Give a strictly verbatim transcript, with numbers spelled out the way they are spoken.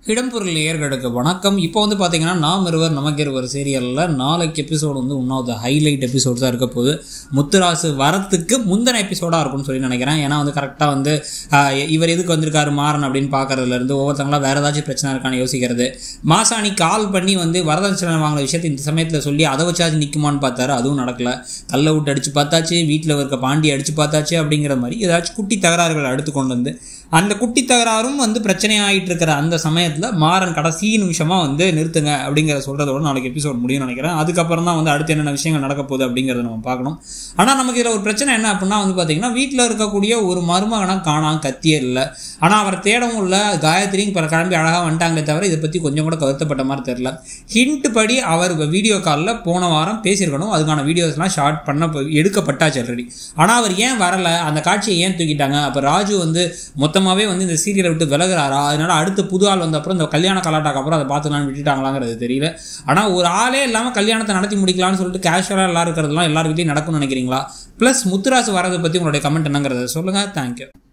இடம்பொருள் நேயர்களுக்கு வணக்கம். இப்போ வந்து பார்த்தீங்கன்னா நாம் இருவர் நமக்கு இருவர் சீரியலில் நாளைக்கு எபிசோடு வந்து one of the highlight episodes தான் இருக்க போகுது. முத்துராசு வரத்துக்கு முந்தின எபிசோடாக இருக்கும்னு சொல்லி நினைக்கிறேன். ஏன்னா வந்து கரெக்டாக வந்து இவர் எதுக்கு வந்திருக்காரு மாறன் அப்படின்னு பார்க்கறதுலேருந்து ஒவ்வொருத்தங்களாம் வேறு ஏதாச்சும் பிரச்சனை இருக்கான்னு யோசிக்கிறது. மாசாணி கால் பண்ணி வந்து வரதட்சணை வாங்கின விஷயத்தை இந்த சமயத்தில் சொல்லி அதை வச்சாச்சு நிற்குமான்னு பார்த்தாரு. அதுவும் நடக்கலை. கல்லை விட்டு அடித்து பார்த்தாச்சு, வீட்டில் இருக்க பாண்டி அடித்து பார்த்தாச்சு. அப்படிங்கிற மாதிரி ஏதாச்சும் குட்டி தகராறுகளை அடுத்து கொண்டு வந்து அந்த குட்டி தகராறும் வந்து பிரச்சனையாகிட்டு இருக்கிற அந்த சமயத்தில் மாறன் கடைசி நிமிஷமாக வந்து நிறுத்துங்க அப்படிங்கிற சொல்கிறதோட நாளைக்கு எபிசோட் முடியும்னு நினைக்கிறேன். அதுக்கப்புறம் தான் வந்து அடுத்து என்னென்ன விஷயங்கள் நடக்க போகுது அப்படிங்கிறத நம்ம பார்க்கணும். ஆனால் நமக்கு இதில் ஒரு பிரச்சனை என்ன அப்படின்னா வந்து பார்த்திங்கன்னா, வீட்டில் இருக்கக்கூடிய ஒரு மருமகனாக காணாம், கத்தியே இல்லை. ஆனால் அவரை தேடவும் இல்லை. காயத்ரியும் இப்போ கிளம்பி அழகாக வந்துட்டாங்களே தவிர இதை பற்றி கொஞ்சம் கூட கருத்தப்பட்ட மாதிரி தெரில. ஹிண்ட் படி அவர் வீடியோ காலில் போன வாரம் பேசியிருக்கணும். அதுக்கான வீடியோஸ்லாம் ஷார்ட் பண்ண எடுக்கப்பட்டாச்சு ஆல்ரெடி. ஆனால் அவர் ஏன் வரலை, அந்த காட்சியை ஏன் தூக்கிட்டாங்க? அப்போ ராஜு வந்து மொத்தமாகவே வந்து இந்த சீரியலை விட்டு விலகிறாரா? அதனால அடுத்து புது ஆள் வந்த அப்புறம் இந்த கல்யாண கலாட்டாக்கு அப்புறம் அதை பார்த்துக்கலான்னு விட்டுட்டாங்களாங்கிறது தெரியல. ஆனால் ஒரு ஆளே இல்லாமல் கல்யாணத்தை நடத்தி முடிக்கலாம்னு சொல்லிட்டு கேஷுவலாக எல்லாரும் இருக்கிறதுலாம் எல்லார் வீட்லையும் நடக்கும்னு நினைக்கிறீங்களா? ப்ளஸ் முத்துராசு வரதை பற்றி உங்களுடைய கமெண்ட் என்னங்கிறத சொல்லுங்கள். தேங்க்யூ.